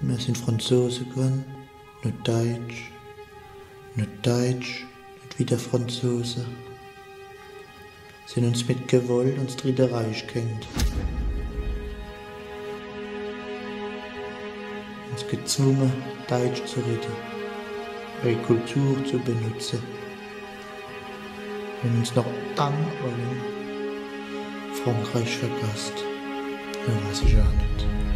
Wir sind Franzosen geworden, nicht Deutsch. Nicht Deutsch, nicht wieder Franzosen. Sind uns mit Gewalt ans Dritte Reich gehängt. Uns gezwungen, Deutsch zu reden, ihre Kultur zu benutzen. Und uns noch dann allem Frankreich verpasst. Ja, weiß ich auch nicht.